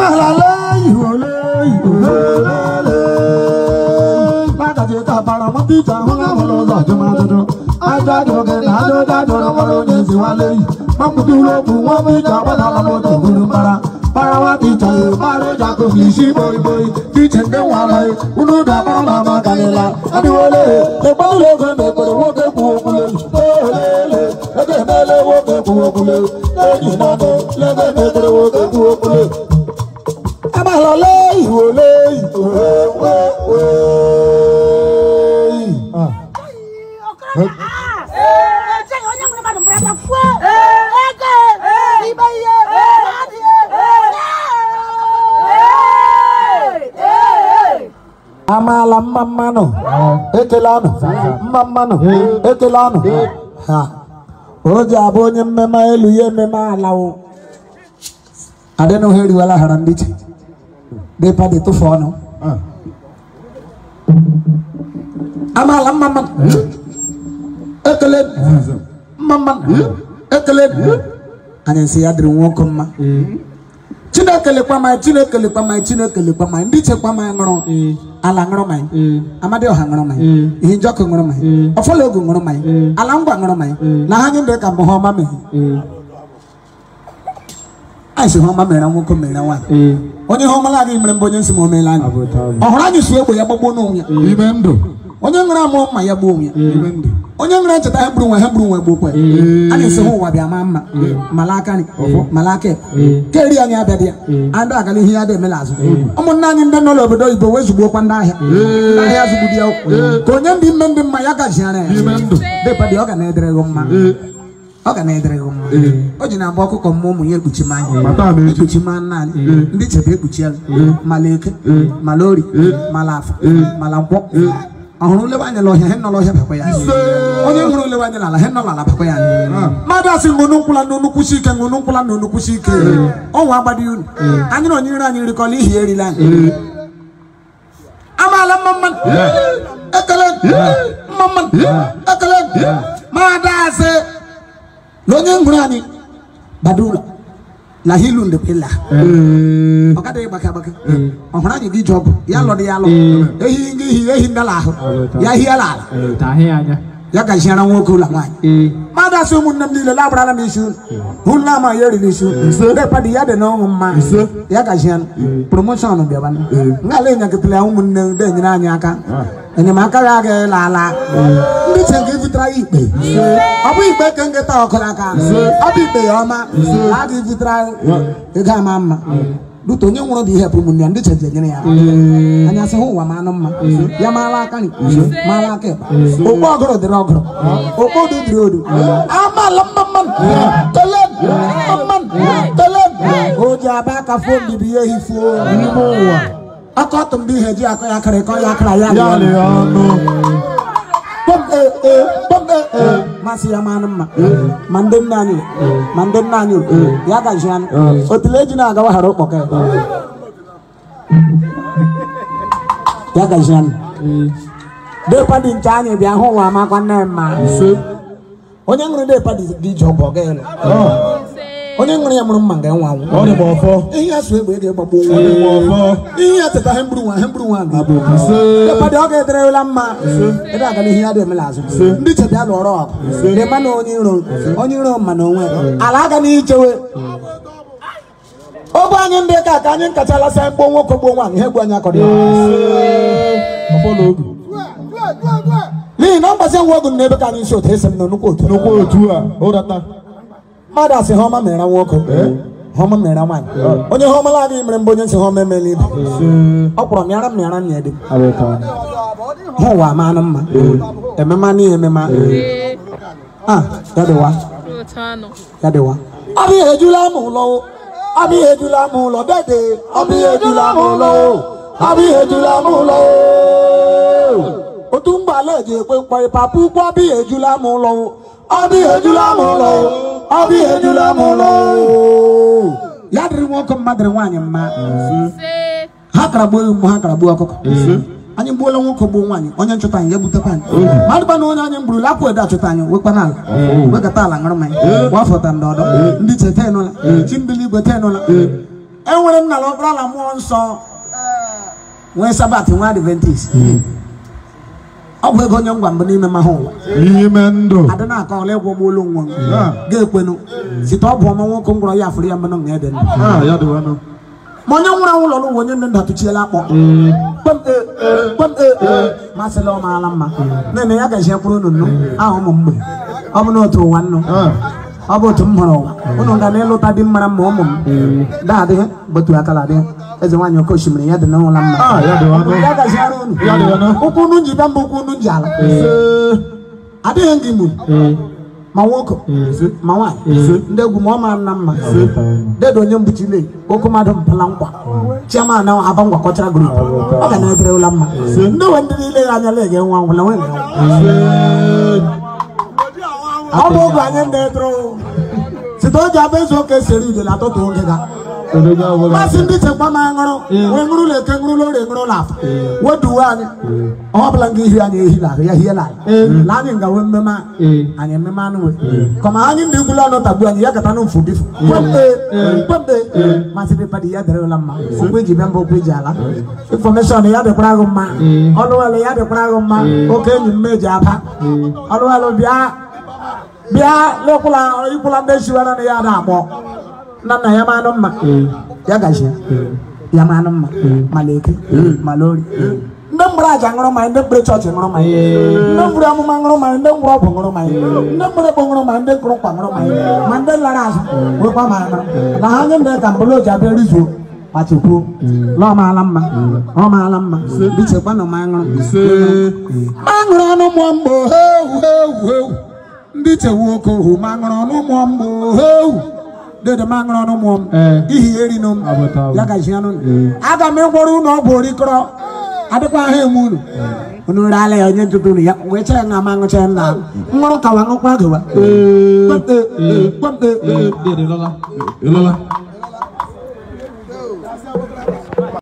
Amala mamano, ekelano, mamano, ekelano. Ha. Oja abonye mema eluye mema alawo. Adeno heri wala harandiche. Depa de tu fono. Amala mamano. Ekelen. Mamano. Ekelen. Anensi adri wokoma. Chinekele kwa mai, chinekele kwa mai, chinekele kwa mai. Ndiche kwa mai ngoro. Ala ngoro mai. Amade oha ngoro mai. Hinjoko ngoro mai. Ofolo ogu ngoro mai. Ala ngwa ngoro mai. Na hanyi ndeka mboho mame. Aisi homa mera woko mera wa. Onye homa lagi mre mbonye nsi mo mela ni. Ohora nyi suwe ya gbogbo no ya. Imendo. Onye ngara mo ma ya gbo ya. Imendo. Onye ngara cheta hebru wa gbogbo. Ani se ho wa bia mama. Malaka ni. Malake. Keri ani abedia. Anda akali hi ade melazo. Omo nani nde no lobodo ibo wezugbo kwa nda ahia. Nda ahia zugudi ya. Ko onye ndi mmende mma ya ga jiare. Imendo. De pa di oga na edere go mma. Oga na edere go mma. Oji na mbo ọkụkọ mmụmụ ya ekpuchi manya. Ekpuchi manya ndị chebe ekpuchi ya. Maleke, malori, malafu, malankwọ. Ahụrụ lewa anya lo he no lo he pakwa ya. Onye hụrụ lewa anya la he no la pakwa ya. Mada si ngunu nkwula no nukwusi ike ngunu nkwula no nukwusi ike. Onwa agbadi unu. Anyị no nyiri anyị rikọla ihe erila anyị. Amala mamman. Ekele. Mamman. Ekele. Mada se Lonye ngurani badula la hilu nde pila okade baka ohorani gi job ya lo de ya lo ehi ngi ehi ndala ho ya hi ala ta he anya ya ka shara woko la nwani mada so mun nam lile la brala mi shu hunna ma yeri ni shu de padi ya de no ma ya ka shan promotion no biaba ngale nya ke pila mun ne de nyina anya aka enya maka ya ga la ndi chengi vitra ipe abu ipe kenge ta okola ka abu ipe yoma la di vitra e ga mama duto nye nworo di help mun ndi chengi nyene ya anya se ho wa ma no ma ya mala aka ni mala ke okpo ogoro de ogoro okpo du drodu amala mamman telen mamman telen oja ba ka fo bi bi ehi fo ni mo wa akotum bi heji akaya kare ko ya kra ya le ono bom masi ya manma mandem nani ya ga jan otileji na ga wa haro poke ya ga jan de padi nchanye bia ho wa ma kwanne ma onye ngure de padi di jobo ge le onye ngure ya muru manga nwa nwa oni bo fo ihe aso egbe ge gbagbo nwa oni bo fo ihe ateta hembru nwa abu de padi oge dere la mma e da ga ni ihe ade melazo ndi che bia lo ro de ma no onye ro ma no nwe ala ga ni ichewe obo anyị ndị ka anyị nkachala sa mgbo nwoke gbo nwa ihe gbo anya akọdị ọfọlọ ogu n'ihi na mgbasi nwa ogu n'ebe ka anyị nso otu esi m na nnukwu otu a ụrata mmadụ asị ha ọma mere nwoke ha ọma mere nwaanyị onye ha ọmala adịghị mere mbụ onye nsị ha ọma emela ibe ọ kpọrọ mịara nya dị ha ụwa ama anụ mma emema n'ihe emema ya dịwa ọ bụ ihe ejula m ụlọ abi ejula mu lo dede abi ejula mu lo abi ejula mu lo otumba leje pe npa papu po abi ejula mu lo abi ejula mu lo abi ejula mu lo yadri mo ko madre wanya ma hakrabo akoko anyị mgbuola nwoke gbuo nwaanyị onye nchụta anyị ebute pan mmadụ ba na onye anyị mgburu lapụ ede achụta anyị wekwana ala wekata ala ṅụrụ mmanya gbafọta ndị ọdọ ndị che tenụla chi mbili igwe tenụla enwere nna la ọbụla la mmụọ nsọ nwee sabat nwa Adventist ọ bụ ego onye ngwa mbụ n'ime mahụ ụwa n'ime ndụ adị na-akọ ọla ịgwọ gbolu nwa ga-ekwenu site ọ bụ ọma nwoke ngwọrọ ya afụrụ ya mmanụ nga ede ndụ ma onye nwụrụ anwụ lọrọ ụwa onye ndị ndụ atụchiela akpọ masịla ọ maala mma nene ya gazie kwuru unu ahụ ụmụ mgbe ọ bụ n'otu ụwa nnụ ọ bụ otu m hụrụ ụwa unu ga na-ịlụta dị mara mma ụmụ m daadịghị bụtu akala dị eze nwaanyị oke osimiri ya dị n'ụla mma ya gaziara unu ụkwụ unu ji bịa mba ụkwụ unu ji ala adịghị ngị mụ ma nwoke ma nwaanyị ndị egwu ma ọ mara nna mma dedo onye mbuchile oke mmadụ mpala nkwa chiama na aba ngwakọchara grup ọ ga na-edere ụla mma ndị nwe ndị niile ya anya lege nwa ngwụla nwere ọ bụ oge anyị ndị edere site o ji abụ ezu oke seri udele atụtụ oge ga masị ndị chekwa ma ṅụrụ wee ṅụrụ leke ṅụrụ lori ṅụrụ lafa weduwe anyị ọ bụla nga ihi anyị ehi lahụ ya hiela anyị la anyị nga wee mmemme anyị mmemme anụ wee kọma anyị ndị gwụla ọnụ tagbu anyị ya gata na mfu bifu kwempe masị dị padị ya dere ụla mma okwu eji bịa mba okwu eji ala infọmeshọn ya dịkwara agụ mma ọlụwalụ ya dịkwara agụ mma oke enyi mme eji aba ọlụwalụ bịa lekwula ikwula ndị shiwara na ya ada akpọ nna ya manụ mma ya gaji ya manụ mma ma leke ma lori ndị mgbere aja ṅụrụ mmanya ndị mgbere chọọchị ṅụrụ mmanya ndị mgbere amụma ṅụrụ mmanya ndị mgbere ọgwụ ṅụrụ mmanya ndị mgbere kpọ ṅụrụ mmanya ndị nkụrụ nkwa ṅụrụ mmanya ma ndị lara azụ wekwa mara mara na ha nye ndị ka mbụlụ oji abịa rizuo ma chekwuo na ọ maala mma ọ maala mma dị chekwa na ma ṅụrụ aṅụrụ ọnụ mụọ mgbo heu ndị chewu oke ohu ma ṅụrụ ọnụ mụọ mgbo heu dede ma ṅụrụ ọnụ mụọ m ihi eri nụ m ya gaji anụ aga m ịgwọrọ unu ọgwụ orikọrọ adịkwa ha eme unu rala ya onye ntụtụ ya wee chere na ama ṅụcha nna ṅụrụ kawa ṅụkwa gawa